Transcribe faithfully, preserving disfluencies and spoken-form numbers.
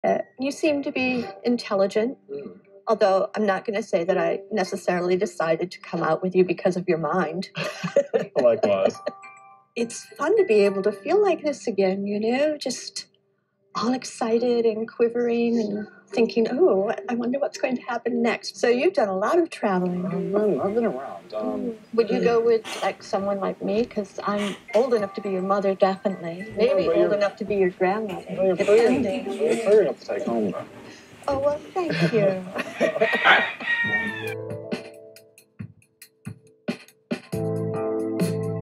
Uh, you seem to be intelligent, mm. although I'm not going to say that I necessarily decided to come out with you because of your mind. Likewise. It's fun to be able to feel like this again, you know, just all excited and quivering and thinking, oh, I wonder what's going to happen next. So you've done a lot of traveling. I've been, I've been around. Um, Would you go with like someone like me? Because I'm old enough to be your mother, definitely. Maybe but old you're- enough to be your grandmother, Well, you're depending. pretty, you're pretty enough to take home, though. Oh, well, thank you.